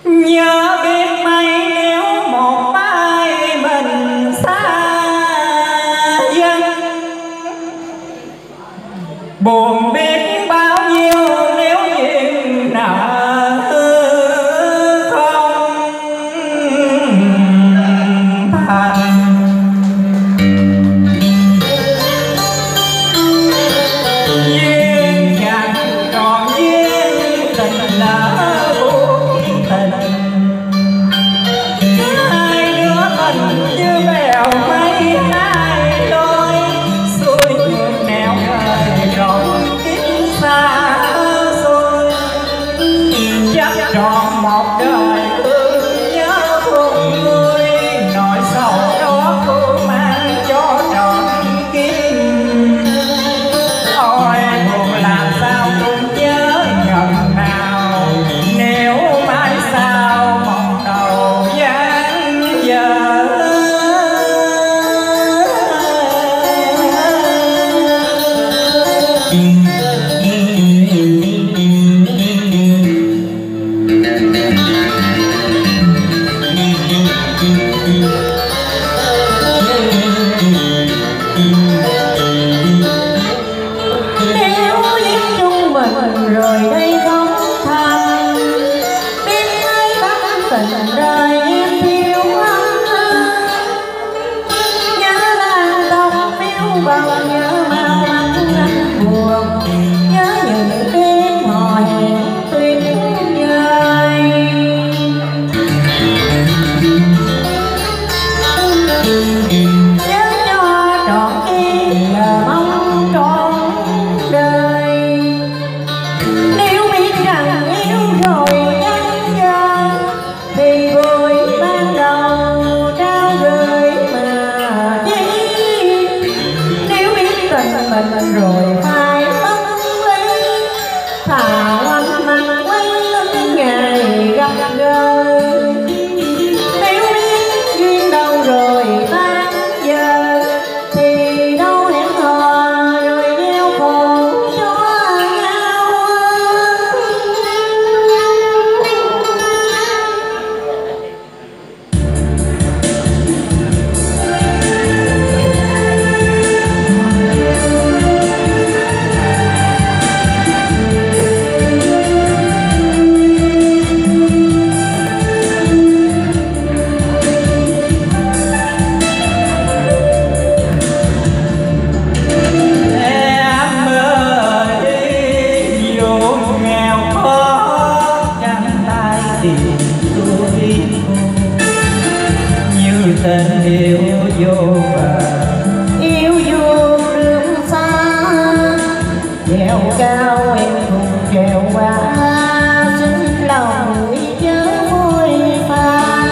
Nhớ biết mấy nếu một mai mình xa dân, buồn biết bao nhiêu nếu duyên nợ không thành. Duyên chẳng còn duyên, tình lỡ buông tình. Hai đứa tình như bèo mây hai đôi, xuôi ngược nẻo đời rồi kiếp xa xôi. Chắc trọn một đời thương nhớ thương người, nỗi sầu đó cứ mang cho trọn kiếp. Ôi buồn làm sao cũng nhớ ngần nào, nếu mai sau một đầu dáng dở. Nếu duyên chung mình rồi đây không thành, biết ai bắt tình đời em thiếu anh. Nhớ lan tóc phiêu bồng, nhớ mau mắt anh buồn, nhớ những đêm hò hẹn tuyệt vời. Nhớ cho trọn em là mong trọn đời. Nếu biết rằng yêu rồi nhân giờ, thì vui ban đầu trao gửi mà chi. Nếu biết tình mình rồi phải mất lý, thà quanh mặt quay lưng ngày gặp gỡ. Nếu biết duyên đâu rồi tan giờ, thì đâu hẹn hò rồi gieo khổ cho nhau. Em ơi dù nghèo khó trắng tay tìm tôi, như tình yêu vô bờ, yêu vô đường xa. Trèo cao em cùng trèo qua, xin lòng người chớ vui pha.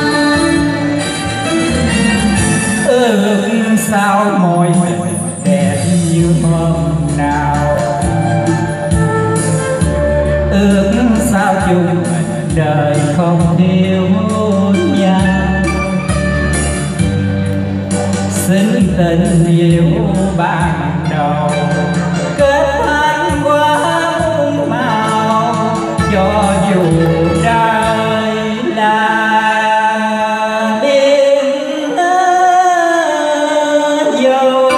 Ước sao môi mình đẹp như hôm nào, ước sao chung đời không thiếu nhau. Xin tình yêu ban đầu kết thành quá muôn màu, cho dù đời là biển dầu.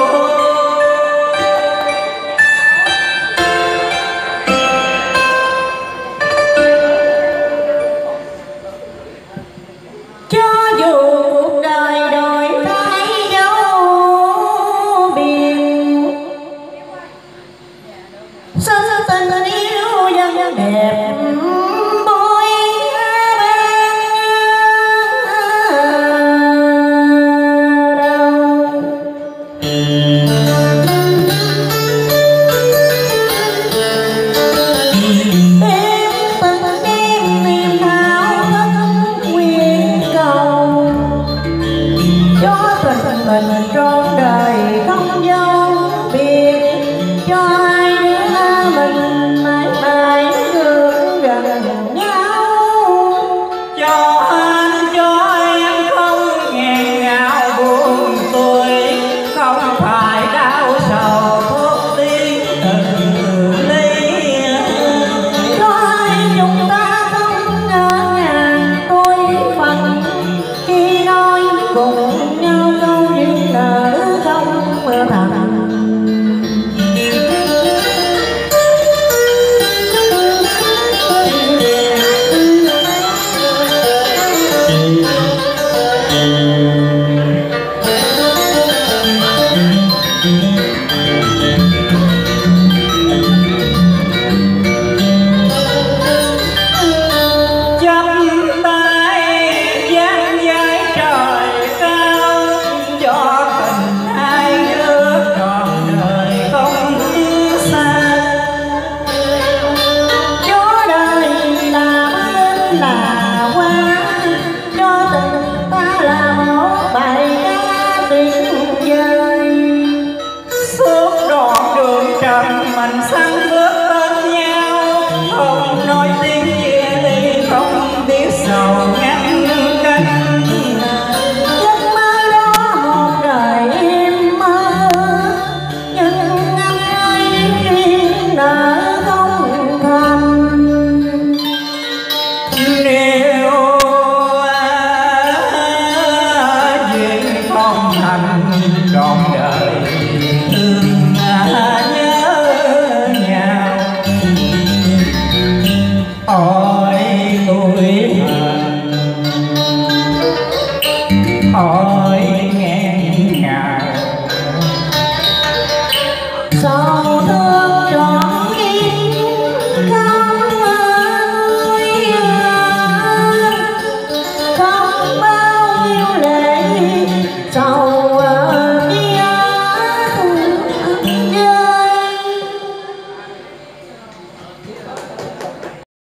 Cho dù cuộc đời đổi thay dấu biển, là quá cho tình ta là một bài ca tuyệt vời. Suốt đoạn đường trầm mình săn bước bên nhau, không nói tiếng chia ly, không biết sầu ngăn cách. Giấc mơ đó một đời em mơ, nhưng năm nay duyên nợ không thành. Nếu duyên không thành trọn đời thương nhớ nhau.